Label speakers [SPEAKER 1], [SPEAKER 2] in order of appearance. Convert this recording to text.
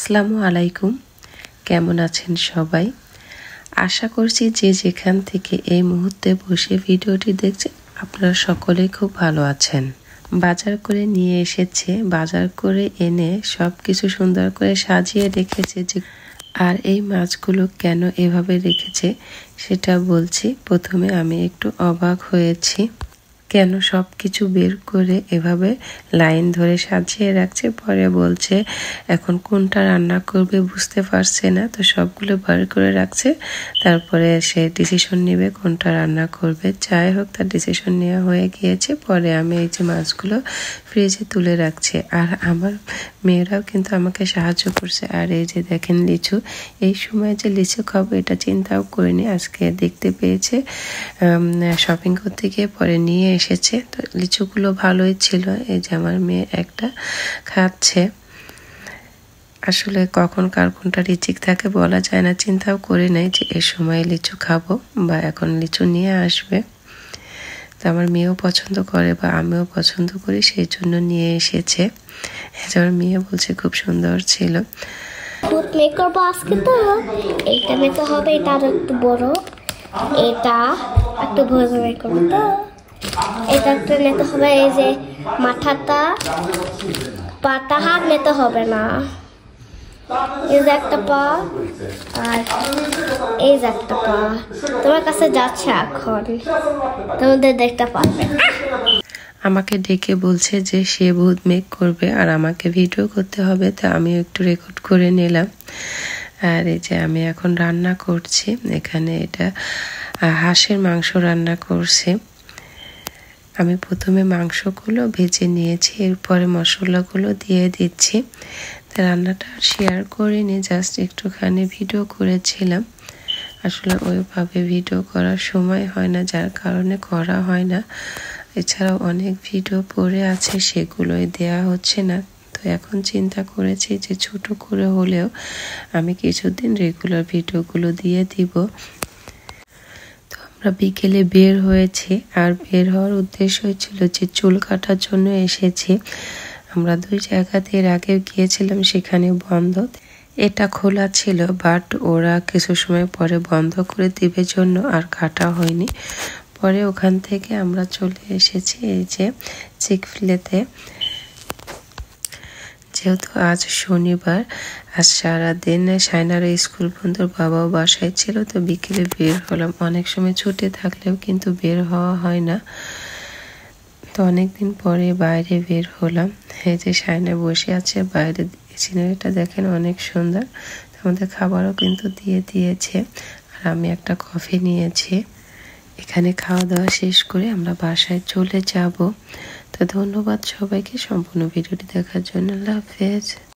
[SPEAKER 1] আসসালামু আলাইকুম। কেমন আছেন সবাই? আশা করছি যে যেখান থেকে এই মুহূর্তে বসে ভিডিওটি দেখছেন আপনারা সকলেই খুব ভালো আছেন। বাজার করে নিয়ে এসেছে, বাজার করে এনে সব কিছু সুন্দর করে সাজিয়ে রেখেছে যে আর এই মাছগুলো কেন এভাবে রেখেছে সেটা বলছি। প্রথমে আমি একটু অবাক হয়েছি, কেন সব কিছু বের করে এভাবে লাইন ধরে সাজিয়ে রাখছে। পরে বলছে এখন কোনটা রান্না করবে বুঝতে পারছে না, তো সবগুলো বার করে রাখছে, তারপরে সে ডিসিশন নেবে কোনটা রান্না করবে। যাই হোক, তার ডিসিশন নেওয়া হয়ে গিয়েছে। পরে আমি এই যে মাছগুলো ফ্রিজে তুলে রাখছি, আর আমার মেয়েরাও কিন্তু আমাকে সাহায্য করছে। আর এই যে দেখেন লিচু, এই সময় যে লিচু খাবো এটা চিন্তাও করিনি, আজকে দেখতে পেয়েছে শপিং করতে গিয়ে পরে নিয়ে এসেছে। তো লিচুগুলো ভালোই ছিল। এই যে আমার মেয়ে একটা খাচ্ছে। আসলে কখন কার কোনটা রিজিক থাকে বলা যায় না, চিন্তাও করি নাই যে এই সময় লিচু খাবো বা এখন লিচু নিয়ে আসবে। তো আমার মেয়েও পছন্দ করে বা আমিও পছন্দ করি, সেই জন্য নিয়ে এসেছে। আমার মেয়ে বলছে খুব সুন্দর ছিল।
[SPEAKER 2] করবো আজকে, তো এইটা নিতে হবে, এটা আরো একটু বড়, এটা একটু ভরে করবো, তো এটা একটা নিতে হবে। এই যে মাথাটা পাটা হাত নিতে হবে না, এই যে একটা পা আর এই যে একটা পা তোমার কাছে যাচ্ছে, এখন তোমাদের দেখতে পারবে।
[SPEAKER 1] আমাকে ডেকে বলছে যে সে ভূত মেক করবে আর আমাকে ভিডিও করতে হবে, তো আমিও একটু রেকর্ড করে নিলাম। আর এই যে আমি এখন রান্না করছি, এখানে এটা হাঁসের মাংস রান্না করছি। আমি প্রথমে মাংসগুলো ভেজে নিয়েছি, এরপরে মশলাগুলো দিয়ে দিচ্ছি। তো রান্নাটা শেয়ার করিনি, জাস্ট একটুখানি ভিডিও করেছিলাম। আসলে ওইভাবে ভিডিও করার সময় হয় না, যার কারণে করা হয় না। এছাড়াও অনেক ভিডিও পড়ে আছে, সেগুলোই দেয়া হচ্ছে না। তো এখন চিন্তা করেছি যে ছোট করে হলেও আমি কিছুদিন রেগুলার ভিডিওগুলো দিয়ে দিব। তো আমরা বিকেলে বের হয়েছি, আর বের হওয়ার উদ্দেশ্য ছিল যে চুল কাটার জন্য এসেছি। আমরা 2 জায়গাতে এর আগে গিয়েছিলাম, সেখানে বন্ধ। এটা খোলা ছিল, বাট ওরা কিছু সময় পরে বন্ধ করে দিবে জন্য আর কাটা হয়নি। পরে ওখান থেকে আমরা চলে এসেছি এই যে চিকফিলেতে। যেহেতু আজ শনিবার, আজ সারাদিন সাইনার স্কুল বন্ধ, বাবাও বাসায় ছিল, তো বিকেলে বের হলাম। অনেক সময় ছুটি থাকলেও কিন্তু বের হওয়া হয় না, তো অনেকদিন পরে বাইরে বের হলাম। এই যে সাইনা বসে আছে বাইরে, সিনারিটা দেখেন অনেক সুন্দর। আমাদের খাবারও কিন্তু দিয়ে দিয়েছে, আর আমি একটা কফি নিয়েছি। এখানে খাওয়া দাওয়া শেষ করে আমরা বাসায় চলে যাব। তো ধন্যবাদ সবাইকে সম্পূর্ণ ভিডিওটি দেখার জন্য। আল্লাহ হাফেজ।